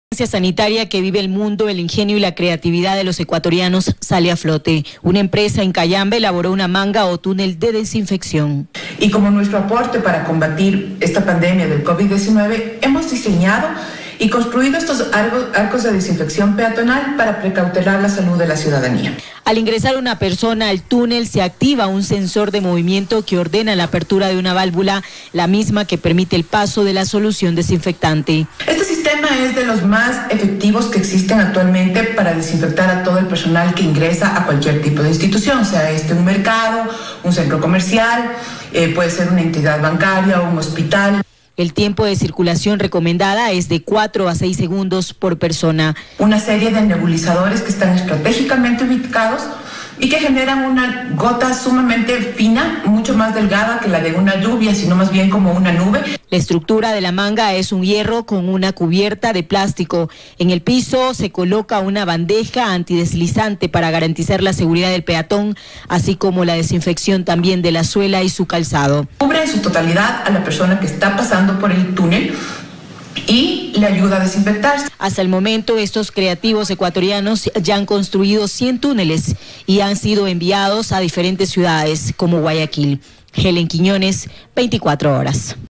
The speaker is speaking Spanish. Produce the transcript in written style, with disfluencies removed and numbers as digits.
La sanitaria que vive el mundo, el ingenio y la creatividad de los ecuatorianos sale a flote. Una empresa en Cayambe elaboró una manga o túnel de desinfección. Y como nuestro aporte para combatir esta pandemia del COVID-19, hemos diseñado y construido estos arcos de desinfección peatonal para precautelar la salud de la ciudadanía. Al ingresar una persona al túnel se activa un sensor de movimiento que ordena la apertura de una válvula, la misma que permite el paso de la solución desinfectante. Este sistema es de los más efectivos que existen actualmente para desinfectar a todo el personal que ingresa a cualquier tipo de institución, sea un mercado, un centro comercial, puede ser una entidad bancaria o un hospital. El tiempo de circulación recomendada es de 4 a 6 segundos por persona. Una serie de nebulizadores que están estratégicamente ubicados y que generan una gota sumamente fina, mucho más delgada que la de una lluvia, sino más bien como una nube. La estructura de la manga es un hierro con una cubierta de plástico. En el piso se coloca una bandeja antideslizante para garantizar la seguridad del peatón, así como la desinfección también de la suela y su calzado. Cubre en su totalidad a la persona que está pasando por el túnel y le ayuda a desinfectarse. Hasta el momento, estos creativos ecuatorianos ya han construido 100 túneles y han sido enviados a diferentes ciudades como Guayaquil. Helen Quiñones, 24 horas.